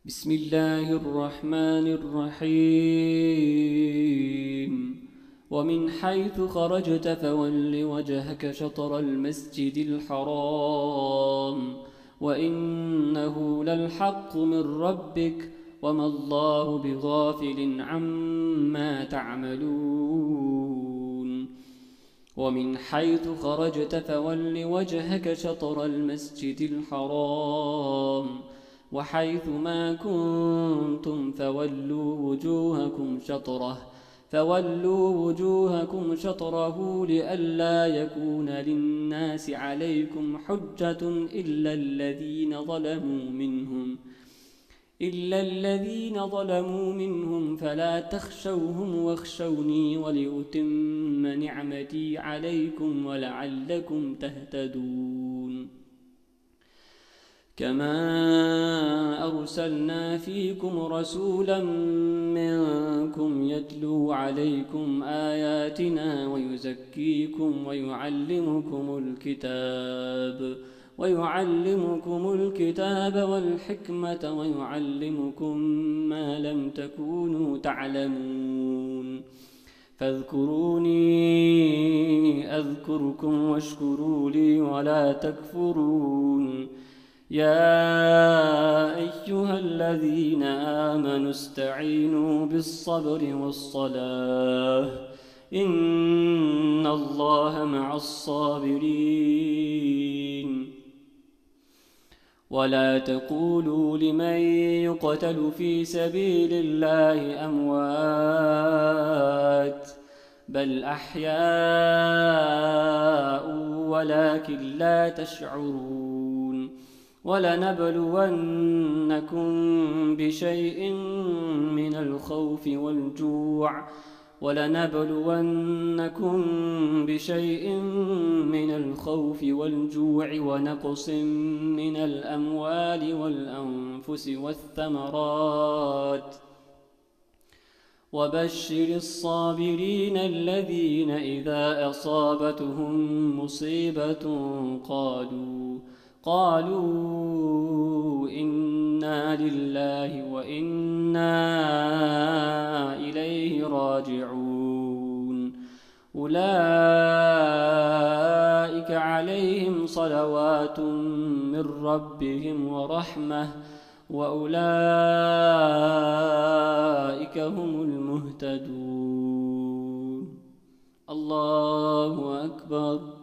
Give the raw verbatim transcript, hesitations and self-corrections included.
بسم الله الرحمن الرحيم ومن حيث خرجت فول وجهك شطر المسجد الحرام وإنه للحق من ربك وما الله بغافل عما تعملون ومن حيث خرجت فول وجهك شطر المسجد الحرام وحيث ما كنتم فولوا وجوهكم شطره فولوا وجوهكم شطره لئلا يكون للناس عليكم حجة إلا الذين ظلموا منهم إلا الذين ظلموا منهم فلا تخشوهم واخشوني ولأتم نعمتي عليكم ولعلكم تهتدون كما أرسلنا فيكم رسولا منكم يتلو عليكم آياتنا ويزكيكم ويعلمكم الكتاب ويعلمكم الكتاب والحكمة ويعلمكم ما لم تكونوا تعلمون فاذكروني أذكركم واشكروا لي ولا تكفرون يا أيها الذين آمنوا استعينوا بالصبر والصلاة إن الله مع الصابرين ولا تقولوا لمن يقتل في سبيل الله أموات بل أحياء ولكن لا تشعرون ولنبلونكم بشيء من الخوف والجوع ولنبلونكم بشيء من الخوف والجوع ونقص من الأموال والأنفس والثمرات وبشر الصابرين الذين إذا أصابتهم مصيبة قالوا قالوا إنا لله وإنا إليه راجعون أولئك عليهم صلوات من ربهم ورحمة وأولئك هم المهتدون الله أكبر.